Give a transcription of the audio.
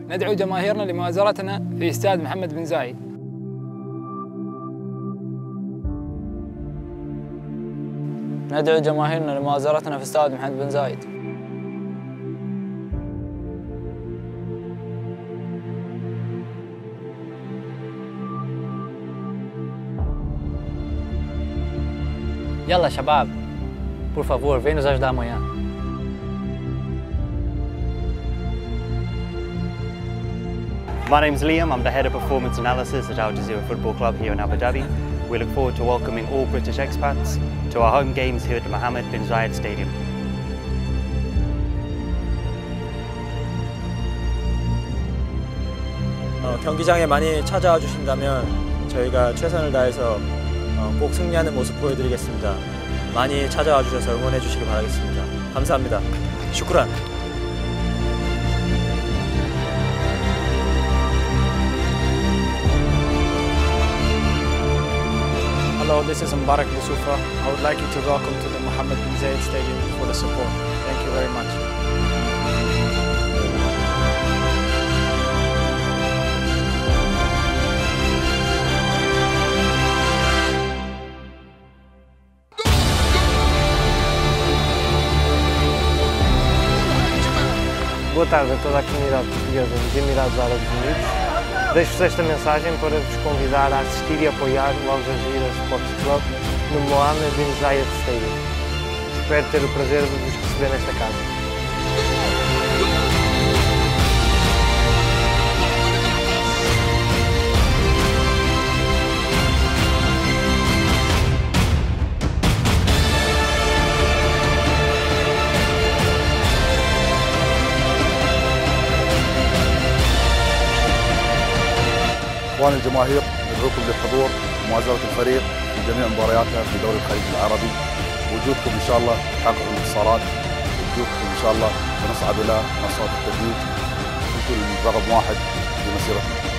ندعو جماهيرنا لمؤازرتنا في استاد محمد بن زايد. ندعو جماهيرنا لمؤازرتنا في استاد محمد بن زايد. Yalla shabab, por favor, vem nos ajudar amanhã. My name's Liam, I'm the Head of Performance Analysis at Al Jazeera Football Club here in Abu Dhabi. We look forward to welcoming all British expats to our home games here at the Mohammed bin Zayed Stadium. 경기장에 많이 찾아와 주신다면 저희가 최선을 다해서 꼭 승리하는 모습 보여드리겠습니다. 많이 찾아와 주셔서 응원해 주시기 바라겠습니다. 감사합니다. 슈크란. Hello, this is Mbarak Youssoufa. I would like you to welcome to the Mohammed bin Zayed Stadium for the support. Thank you very much. Boa tarde a toda a comunidade portuguesa dos Emirados Árabes Unidos. Deixo-vos esta mensagem para vos convidar a assistir e apoiar o Al Jazeera Sports Club no Mohammed bin Zayed Stadium. Espero ter o prazer de vos receber nesta casa. إخوان الجماهير ندعوكم للحضور ومؤازرة الفريق في جميع مبارياتها في دوري الخليج العربي. وجودكم إن شاء الله يحقق الانتصارات، وجودكم إن شاء الله سنصعد إلى منصات التتويج. أنتم رقم واحد في مسيرتنا.